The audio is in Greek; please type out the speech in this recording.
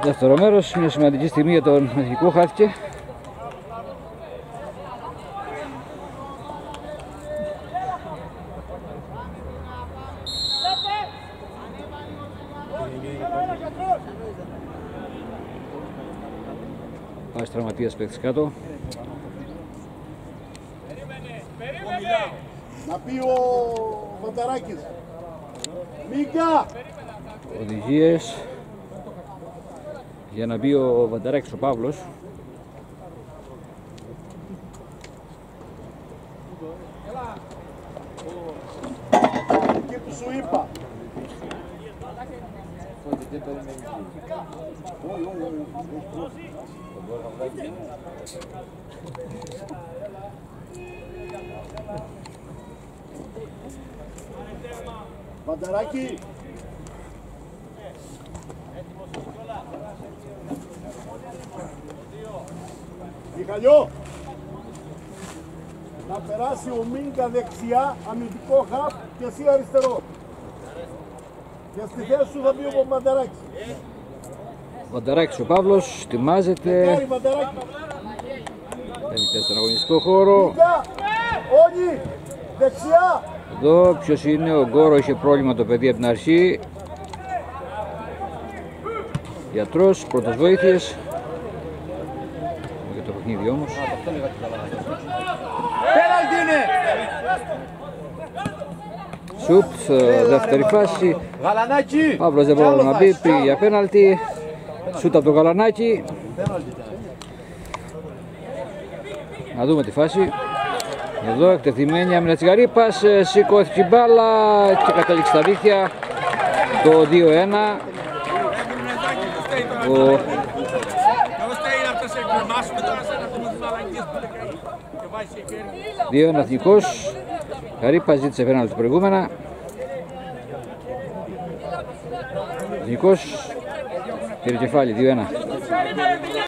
Δεύτερο μέρος, μια σημαντική στιγμή για τον Εθνικό χάθηκε. Πάει τραυματίας παίκτης κάτω. Να πει ο Βανταράκης. Μίκα! Οδηγίες για να μπει ο Βανταράκης ο Παύλος. Και που σου είπα. Βανταράκη. Μιχαλιό. Να περάσει ο Μίνκα δεξιά, αμυντικό χαπ και εσύ αριστερό. Και στη θέση σου θα μπει ο Βανταράκης. Βανταράκης ο Παύλος, ετοιμάζεται. Βανταράκη. Παίρνει τεστ στον αγωνιστικό χώρο. Μίνκα, όλοι, δεξιά. Εδώ ποιος είναι, ο Γκόρο, είχε πρόβλημα το παιδί από την αρχή. Γιατρός, πρώτες βοήθειες. Για το παιχνίδι όμως. Πέναλτι είναι! Σουτ, δεύτερη φάση. Γαλανάκι! Παύλος δεν μπορούσε να μπει, πήγε για πέναλτι. Σουτ από το Γαλανάκι. Να δούμε τη φάση. Εδώ εκτεθειμένη άμυνα της Γαρύπας, σηκώθηκε η μπάλα και κατέληξε στα δίχτυα. Το 2-1. Ο 2-1 Εθνικός. Γαρύπας ζήτησε πέναλτι προηγούμενα. Εθνικός πήρε κεφάλι 2-1.